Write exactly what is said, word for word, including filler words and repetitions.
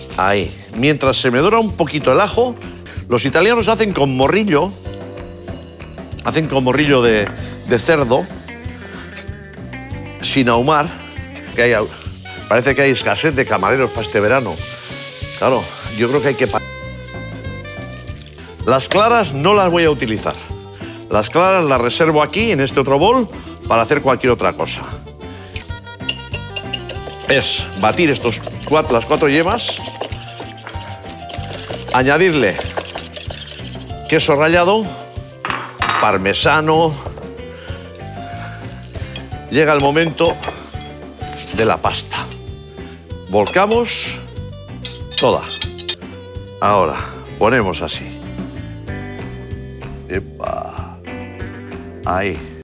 Ahí. Mientras se me dora un poquito el ajo, los italianos hacen con morrillo, hacen con morrillo de, de cerdo, sin ahumar, que hay, parece que hay escasez de camareros para este verano. Claro, yo creo que hay que... Las claras no las voy a utilizar. Las claras las reservo aquí, en este otro bol, para hacer cualquier otra cosa. Es batir estos cuatro, las cuatro yemas, añadirle queso rallado, parmesano. Llega el momento de la pasta. Volcamos toda. Ahora ponemos así. Epa. Ahí.